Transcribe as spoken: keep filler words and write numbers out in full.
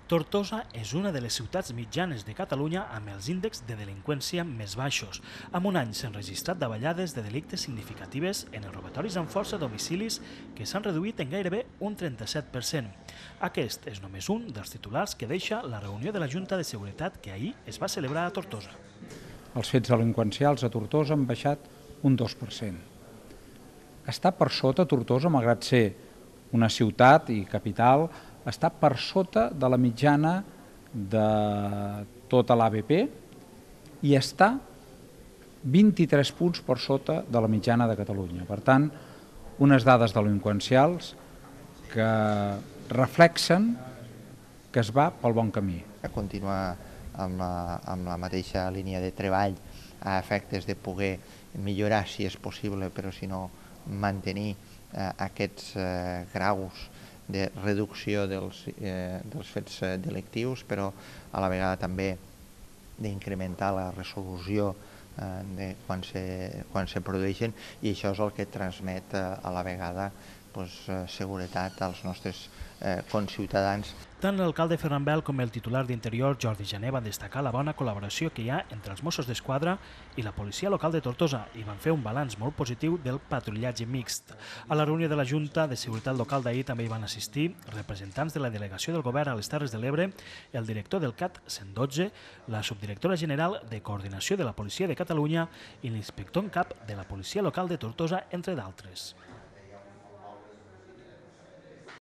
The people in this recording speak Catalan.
Tortosa és una de les ciutats mitjanes de Catalunya amb els índexs de delinqüència més baixos. En un any s'han registrat davallades de delictes significatives en els robatoris amb força a domicilis que s'han reduït en gairebé un trenta-set per cent. Aquest és només un dels titulars que deixa la reunió de la Junta de Seguretat que ahir es va celebrar a Tortosa. Els fets delinqüencials a Tortosa han baixat un dos per cent. Està per sota Tortosa, malgrat ser una ciutat i capital, està per sota de la mitjana de tota l'A B P i està vint-i-tres punts per sota de la mitjana de Catalunya. Per tant, unes dades delinqüencials que reflexen que es va pel bon camí. Continuar amb la, amb la mateixa línia de treball a efectes de poder millorar si és possible, però si no mantenir eh, aquests eh, graus de reducció dels, eh, dels fets delictius, però a la vegada també d'incrementar la resolució eh, de quan se, quan se produeixen, i això és el que transmet eh, a la vegada pues, eh, seguretat als nostres eh, conciutadans. Tant l'alcalde Ferran Bel com el titular d'Interior, Jordi Jané, van destacar la bona col·laboració que hi ha entre els Mossos d'Esquadra i la policia local de Tortosa i van fer un balanç molt positiu del patrullatge mixt. A la reunió de la Junta de Seguretat Local d'ahir també hi van assistir representants de la Delegació del Govern a les Terres de l'Ebre, el director del C A T cent dotze, la subdirectora general de Coordinació de la Policia de Catalunya i l'inspector en cap de la Policia Local de Tortosa, entre d'altres.